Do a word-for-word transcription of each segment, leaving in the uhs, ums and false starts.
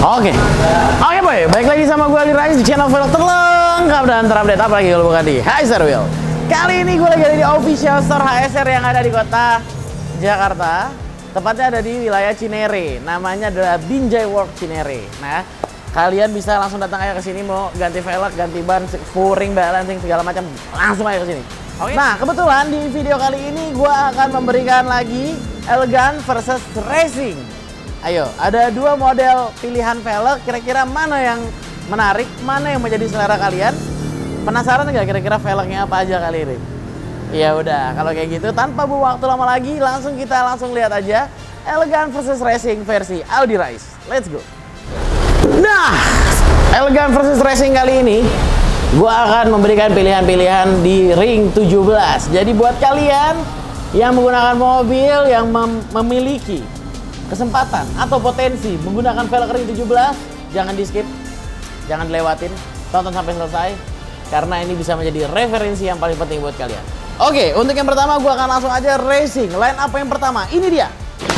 Oke, oke boy, balik lagi sama gue Ali Rais di channel vlog terlengkap dan terupdate apa lagi kalau bukan di H S R Wheel. Kali ini gue lagi ada di official store H S R yang ada di kota Jakarta, tepatnya ada di wilayah Cinere. Namanya adalah Binjai World Cinere. Nah, kalian bisa langsung datang aja ke sini mau ganti velg, ganti ban, furing, balancing segala macam, langsung aja ke sini. Oke. Nah, kebetulan di video kali ini gue akan memberikan lagi Elegan versus Racing. Ayo, ada dua model pilihan velg, kira-kira mana yang menarik, mana yang menjadi selera kalian? Penasaran nggak kira-kira velgnya apa aja kali ini? Ya udah, kalau kayak gitu tanpa buang waktu lama lagi, langsung kita langsung lihat aja Elegan versus Racing versi Aldi Rais. Let's go. Nah, Elegan versus Racing kali ini gua akan memberikan pilihan-pilihan di ring tujuh belas. Jadi buat kalian yang menggunakan mobil yang mem memiliki kesempatan atau potensi menggunakan velg ring tujuh belas, jangan di skip, jangan dilewatin, tonton sampai selesai karena ini bisa menjadi referensi yang paling penting buat kalian. Oke, untuk yang pertama gua akan langsung aja racing. Line up yang pertama, ini dia.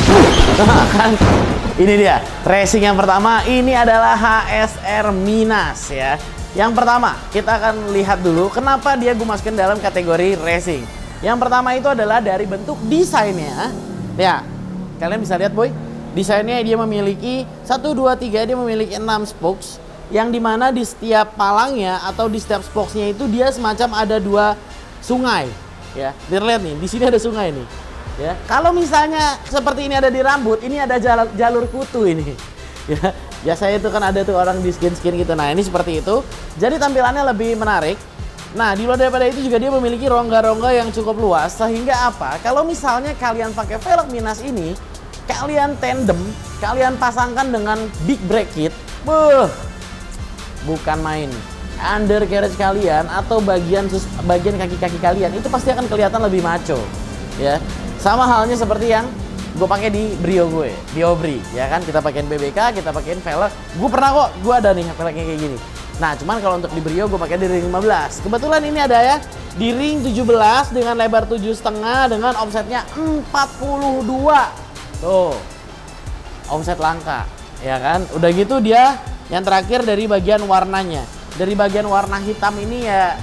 Kan ini dia. Racing yang pertama ini adalah H S R Minas ya. Yang pertama, kita akan lihat dulu kenapa dia gue masukin dalam kategori racing. Yang pertama itu adalah dari bentuk desainnya. Ya, kalian bisa lihat boy, desainnya dia memiliki satu, dua, tiga, dia memiliki enam spokes, yang dimana di setiap palangnya atau di setiap spokesnya itu dia semacam ada dua sungai, ya. Lihat nih, di sini ada sungai nih, ya. Kalau misalnya seperti ini ada di rambut, ini ada jalur, jalur kutu ini, ya. Biasanya itu kan ada tuh orang di skin-skin gitu. Nah ini seperti itu, jadi tampilannya lebih menarik. Nah, di luar daripada itu juga dia memiliki rongga-rongga yang cukup luas, sehingga apa? Kalau misalnya kalian pakai velg Minas ini, kalian tandem, kalian pasangkan dengan big brake kit, buh, bukan main. Undercarriage kalian atau bagian sus, bagian kaki-kaki kalian itu pasti akan kelihatan lebih maco, ya. Sama halnya seperti yang gue pakai di Brio gue, di Obri, ya kan? Kita pakein B B K, kita pakein velg. Gue pernah kok, gue ada nih velgnya kayak gini. Nah, cuman kalau untuk di Brio gue pakai di ring lima belas. Kebetulan ini ada ya di ring tujuh belas dengan lebar tujuh koma lima dengan offsetnya empat puluh dua. Tuh, offset langka, ya kan? Udah gitu dia yang terakhir dari bagian warnanya. Dari bagian warna hitam ini ya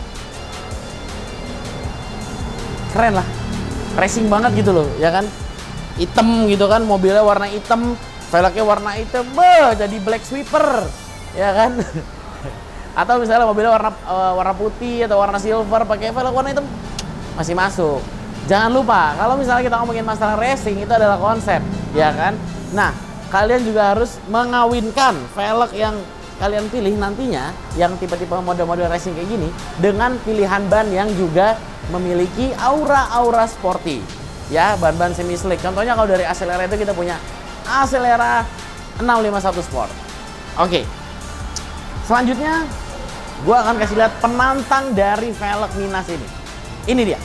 keren lah, racing banget gitu loh, ya kan? Hitam gitu kan, mobilnya warna hitam, velgnya warna hitam, beuh, jadi black sweeper, ya kan? Atau misalnya mobilnya warna uh, warna putih atau warna silver pakai velg warna hitam masih masuk. Jangan lupa kalau misalnya kita ngomongin masalah racing itu adalah konsep, ya kan? Nah, kalian juga harus mengawinkan velg yang kalian pilih nantinya yang tipe-tipe model-model racing kayak gini dengan pilihan ban yang juga memiliki aura-aura sporty. Ya, ban-ban semi slick. Contohnya kalau dari Acelera itu kita punya Acelera enam lima satu Sport. Oke. Selanjutnya gue akan kasih lihat penantang dari velg Minas ini. Ini dia.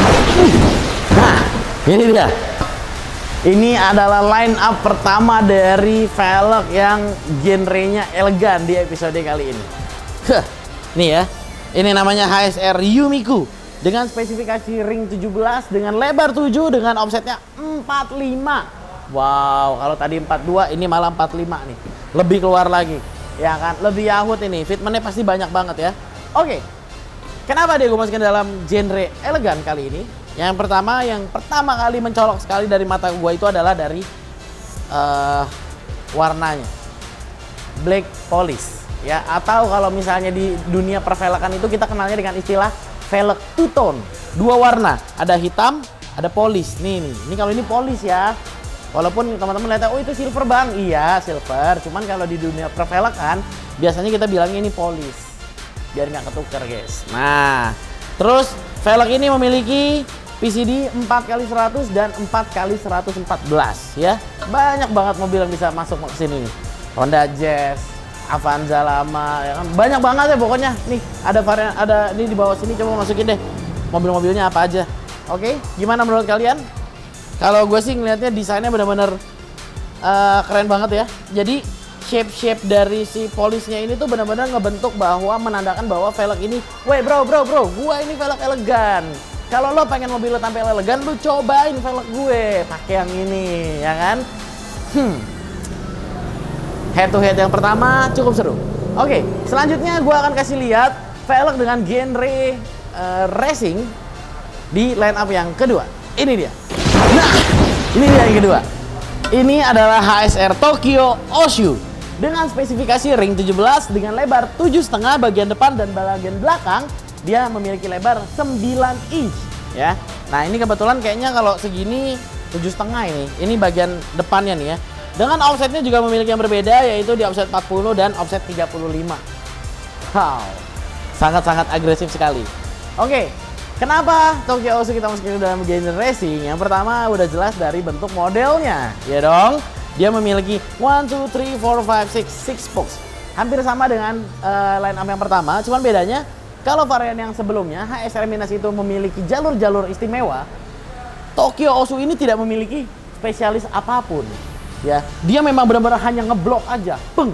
Nah, ini dia. Ini adalah line up pertama dari velg yang genrenya elegan di episode kali ini. Huh, nih ya. Ini namanya H S R Yumiku dengan spesifikasi ring tujuh belas dengan lebar tujuh dengan offsetnya empat puluh lima. Wow, kalau tadi empat puluh dua ini malah empat puluh lima nih. Lebih keluar lagi. Ya kan, lebih yahut ini, fitmentnya pasti banyak banget ya. Oke, kenapa dia gue masukin dalam genre elegan kali ini? Yang pertama, yang pertama kali mencolok sekali dari mata gue itu adalah dari uh, warnanya, black polish ya. Atau kalau misalnya di dunia pervelgan itu kita kenalnya dengan istilah velg two tone, dua warna, ada hitam, ada polish. Nih nih, ini kalau ini polish ya. Walaupun teman-teman lihat, oh itu silver bang, iya silver. Cuman kalau di dunia pervelgan biasanya kita bilangnya ini polish, biar nggak ketuker guys. Nah, terus velg ini memiliki P C D empat kali seratus dan empat kali seratus empat belas ya. Banyak banget mobil yang bisa masuk ke sini nih. Honda Jazz, Avanza lama, ya kan? Banyak banget ya pokoknya. Nih ada varian, ada ini di bawah sini, coba masukin deh mobil-mobilnya apa aja. Oke, gimana menurut kalian? Kalau gue sih ngelihatnya desainnya benar-benar uh, keren banget ya. Jadi shape-shape dari si polishnya ini tuh benar-benar ngebentuk bahwa menandakan bahwa velg ini, weh bro bro bro, gua ini velg elegan. Kalau lo pengen mobil lo tampil elegan, lo cobain velg gue, pakai yang ini, ya kan? Hmm. head to head yang pertama cukup seru. Oke, selanjutnya gue akan kasih lihat velg dengan genre uh, racing di line up yang kedua. Ini dia. Nah, ini dia yang kedua. Ini adalah H S R Tokyo Oshu dengan spesifikasi ring tujuh belas dengan lebar tujuh koma lima bagian depan dan bagian belakang dia memiliki lebar sembilan inch ya. Nah, ini kebetulan kayaknya kalau segini tujuh koma lima ini. Ini bagian depannya nih ya. Dengan offsetnya juga memiliki yang berbeda, yaitu di offset empat puluh dan offset tiga puluh lima. Wow, sangat-sangat agresif sekali. Oke, kenapa Tokyo Oshu kita masukin dalam genre racing? Yang pertama udah jelas dari bentuk modelnya, ya dong. Dia memiliki one, two, three, four, five, six, six spokes. Hampir sama dengan uh, line up yang pertama, cuman bedanya kalau varian yang sebelumnya H S R Minus itu memiliki jalur-jalur istimewa, Tokyo Oshu ini tidak memiliki spesialis apapun. Ya, dia memang benar-benar hanya ngeblok aja, peng.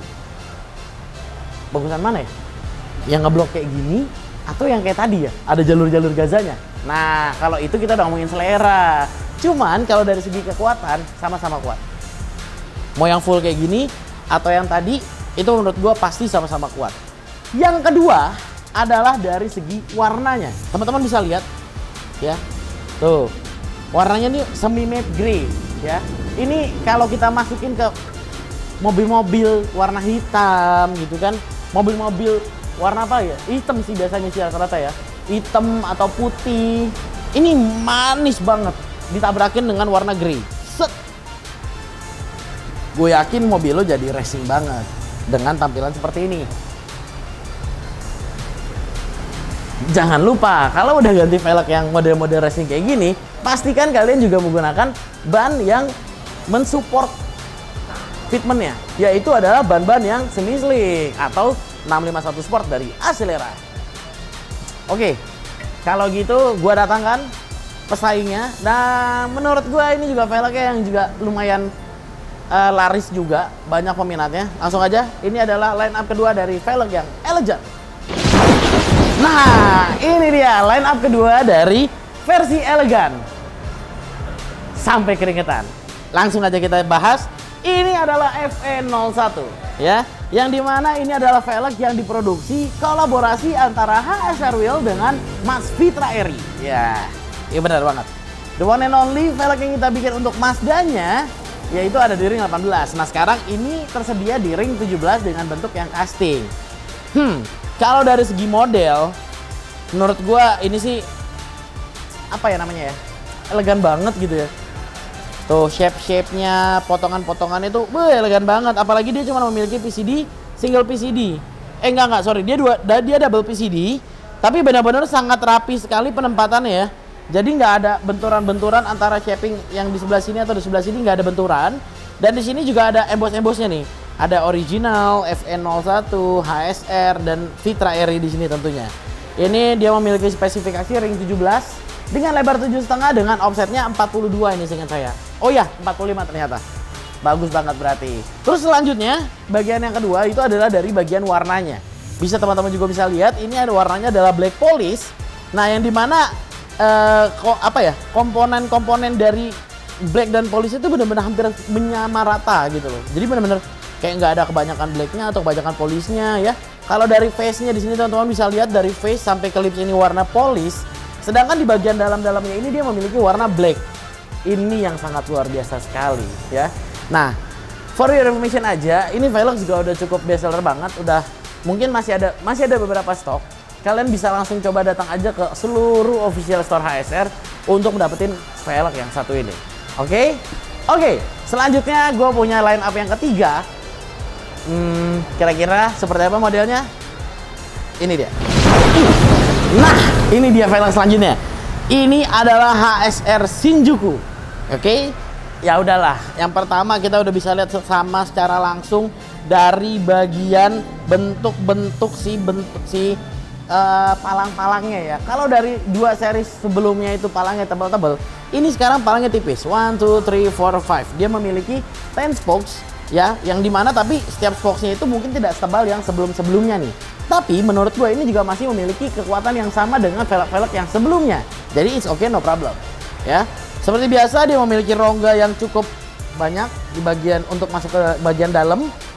Bagusan mana ya? Yang ngeblok kayak gini atau yang kayak tadi ya? Ada jalur-jalur gazanya. Nah, kalau itu kita udah ngomongin selera. Cuman kalau dari segi kekuatan sama-sama kuat. Mau yang full kayak gini atau yang tadi, itu menurut gue pasti sama-sama kuat. Yang kedua adalah dari segi warnanya. Teman-teman bisa lihat ya. Tuh. Warnanya ini semi matte grey ya. Ini kalau kita masukin ke mobil-mobil warna hitam gitu kan. Mobil-mobil warna apa ya? Hitam sih biasanya sih rata-rata ya. Hitam atau putih. Ini manis banget ditabrakin dengan warna grey. Set. Gue yakin mobil lo jadi racing banget dengan tampilan seperti ini. Jangan lupa, kalau udah ganti velg yang model-model racing kayak gini, pastikan kalian juga menggunakan ban yang mensupport fitmentnya, yaitu adalah ban-ban yang semi slick atau enam lima satu Sport dari Accelera. Oke, kalau gitu gue datangkan pesaingnya, dan menurut gue ini juga velgnya yang juga lumayan uh, laris juga, banyak peminatnya. Langsung aja, ini adalah line up kedua dari velg yang elegan. Nah, ini dia line up kedua dari versi elegan. Sampai keringetan. Langsung aja kita bahas. Ini adalah F E nol satu ya, yang dimana ini adalah velg yang diproduksi kolaborasi antara H S R Wheel dengan Mas Fitra Eri. Ya, iya benar banget. The one and only velg yang kita bikin untuk Mazdanya yaitu ada di ring delapan belas. Nah, sekarang ini tersedia di ring tujuh belas dengan bentuk yang casting. Hmm, kalau dari segi model, menurut gua ini sih apa ya namanya ya, elegan banget gitu ya. Tuh shape-shape-nya, potongan-potongan itu beuh, elegan banget. Apalagi dia cuma memiliki P C D, single P C D. Eh enggak enggak, sorry, dia dua dia double P C D, tapi benar-benar sangat rapi sekali penempatannya ya. Jadi nggak ada benturan-benturan antara shaping yang di sebelah sini atau di sebelah sini, nggak ada benturan. Dan di sini juga ada emboss-embossnya nih. Ada original, F E nol satu, H S R, dan Fitra Eri di sini tentunya. Ini dia memiliki spesifikasi ring tujuh belas dengan lebar tujuh koma lima dengan offsetnya empat puluh dua ini seingat saya. Oh ya, empat puluh lima ternyata. Bagus banget berarti. Terus selanjutnya, bagian yang kedua itu adalah dari bagian warnanya. Bisa teman-teman juga bisa lihat, ini ada warnanya adalah black polish. Nah, yang dimana eh, kok apa ya, komponen-komponen dari black dan polish itu benar-benar hampir menyamarata gitu loh. Jadi benar-benar kayak nggak ada kebanyakan blacknya atau kebanyakan polishnya ya. Kalau dari face-nya di sini teman-teman bisa lihat dari face sampai ke lips ini warna polish. Sedangkan di bagian dalam-dalamnya ini dia memiliki warna black. Ini yang sangat luar biasa sekali ya. Nah, for your information aja, ini velg juga udah cukup best seller banget. Udah mungkin masih ada masih ada beberapa stok. Kalian bisa langsung coba datang aja ke seluruh official store H S R untuk mendapatkan velg yang satu ini. Oke? Okay? Oke, okay, selanjutnya gue punya line up yang ketiga. Hmm, kira-kira seperti apa modelnya? Ini dia. Nah, ini dia velg selanjutnya. Ini adalah H S R Shinjuku. Oke, okay? Ya udahlah. Yang pertama kita udah bisa lihat sama secara langsung dari bagian bentuk-bentuk si bentuk si uh, palang-palangnya ya. Kalau dari dua seri sebelumnya itu palangnya tebal-tebal, ini sekarang palangnya tipis. One, two, three, four, five. Dia memiliki ten spokes ya, yang dimana tapi setiap spokesnya itu mungkin tidak setebal yang sebelum-sebelumnya nih. Tapi menurut gue ini juga masih memiliki kekuatan yang sama dengan velg-velg yang sebelumnya. Jadi it's okay, no problem. Ya, seperti biasa dia memiliki rongga yang cukup banyak di bagian untuk masuk ke bagian dalam.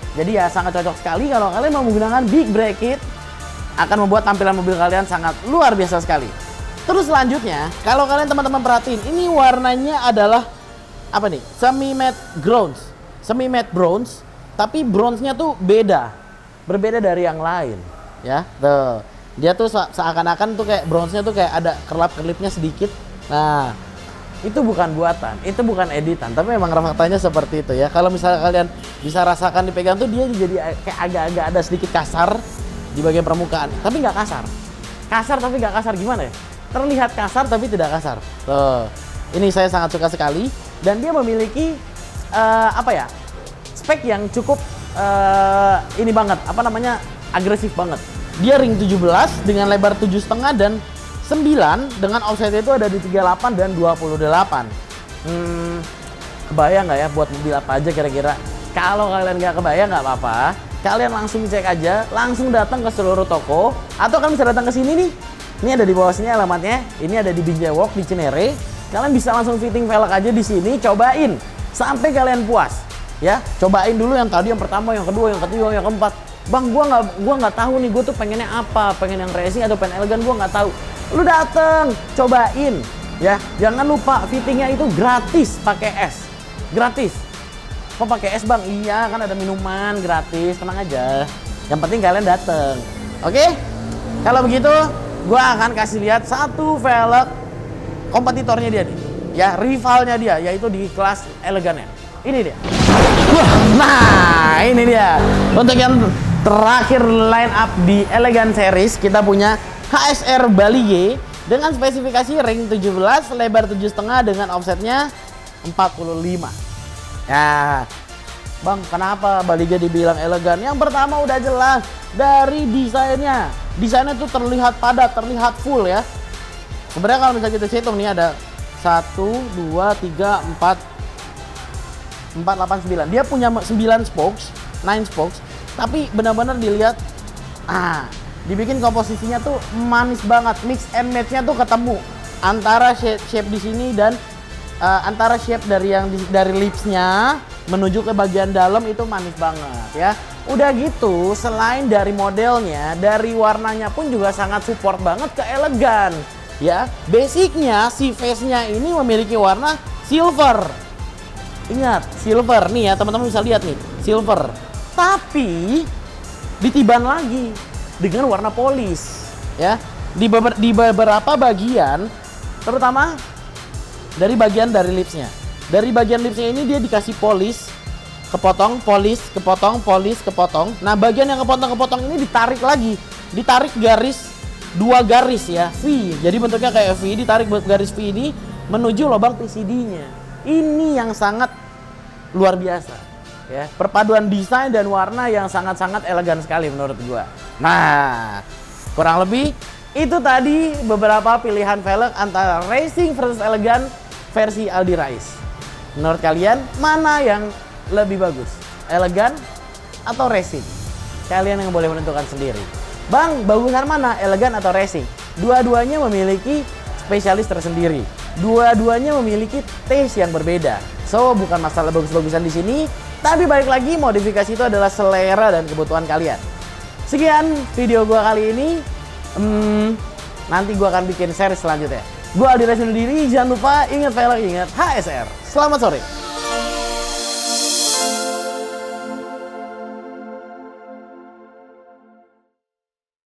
Jadi ya sangat cocok sekali kalau kalian mau menggunakan big brake kit, akan membuat tampilan mobil kalian sangat luar biasa sekali. Terus selanjutnya, kalau kalian teman-teman perhatiin, ini warnanya adalah apa nih? Semi matte bronze. Semi matte bronze, tapi bronze-nya tuh beda. Berbeda dari yang lain, ya. Tuh. Dia tuh seakan-akan tuh kayak bronze-nya tuh kayak ada kerlap-kerlipnya sedikit. Nah, itu bukan buatan, itu bukan editan, tapi memang faktanya seperti itu ya. Kalau misalnya kalian bisa rasakan dipegang tuh dia jadi kayak agak-agak ada sedikit kasar di bagian permukaan, tapi nggak kasar. Kasar tapi nggak kasar gimana ya? Terlihat kasar tapi tidak kasar. Tuh, ini saya sangat suka sekali dan dia memiliki uh, apa ya? Spek yang cukup uh, ini banget, apa namanya? Agresif banget. Dia ring tujuh belas dengan lebar tujuh koma lima dan sembilan dengan offset itu ada di tiga puluh delapan dan dua puluh delapan. Hmm, kebayang nggak ya buat mobil apa aja kira-kira? Kalau kalian nggak kebayang nggak apa-apa, kalian langsung cek aja, langsung datang ke seluruh toko, atau kalian bisa datang ke sini nih. Ini ada di bawah sini alamatnya. Ini ada di Binjai Walk di Cinere. Kalian bisa langsung fitting velg aja di sini, cobain sampai kalian puas. Ya, cobain dulu yang tadi, yang pertama, yang kedua, yang ketiga, yang keempat. Bang, gua nggak gua nggak tahu nih, gua tuh pengennya apa, pengen yang racing atau pengen elegan, gua nggak tahu. Lu dateng, cobain, ya. Jangan lupa fittingnya itu gratis, pakai es, gratis. Kok pakai es bang? Iya, kan ada minuman gratis, tenang aja. Yang penting kalian dateng, oke? Kalau begitu, gua akan kasih lihat satu velg kompetitornya dia nih, ya, rivalnya dia, yaitu di kelas elegannya. Ini dia. Nah, ini dia. Untuk yang terakhir line up di Elegan Series, kita punya H S R Balige dengan spesifikasi ring tujuh belas, lebar tujuh koma lima dengan offsetnya empat puluh lima. Ya, bang, kenapa Balige dibilang elegan? Yang pertama udah jelas dari desainnya. Desainnya tuh terlihat padat, terlihat full ya. Sebenarnya kalau misalnya kita hitung nih ada satu, dua, tiga, empat, empat, delapan, sembilan. Dia punya sembilan spokes, nine spokes. Tapi benar-benar dilihat, ah, dibikin komposisinya tuh manis banget, mix and match-nya tuh ketemu antara shape, shape di sini dan uh, antara shape dari yang di, dari lips-nya menuju ke bagian dalam itu manis banget ya. Udah gitu, selain dari modelnya, dari warnanya pun juga sangat support banget ke elegan ya. Basicnya si face-nya ini memiliki warna silver. Ingat, silver nih ya, teman-teman bisa lihat nih, silver. Tapi ditiban lagi dengan warna polis ya. Di, beber, di beberapa bagian, terutama dari bagian dari lipsnya. Dari bagian lipsnya ini dia dikasih polis, kepotong, polis, kepotong, polis, kepotong. Nah, bagian yang kepotong-kepotong ini ditarik lagi, ditarik garis, dua garis ya, V. Jadi bentuknya kayak V, ditarik garis V ini menuju lubang P C D-nya. Ini yang sangat luar biasa. Ya, perpaduan desain dan warna yang sangat-sangat elegan sekali menurut gua. Nah, kurang lebih itu tadi beberapa pilihan velg antara racing versus elegan versi Aldi Rais. Menurut kalian mana yang lebih bagus? Elegan atau racing? Kalian yang boleh menentukan sendiri. Bang, bagusan mana? Elegan atau racing? Dua-duanya memiliki spesialis tersendiri. Dua-duanya memiliki taste yang berbeda. So, bukan masalah bagus-bagusan di sini, tapi balik lagi, modifikasi itu adalah selera dan kebutuhan kalian. Sekian video gua kali ini. Hmm, nanti gua akan bikin seri selanjutnya. Gua Aldi Rais undur diri. Jangan lupa ingat velg, ingat H S R. Selamat sore.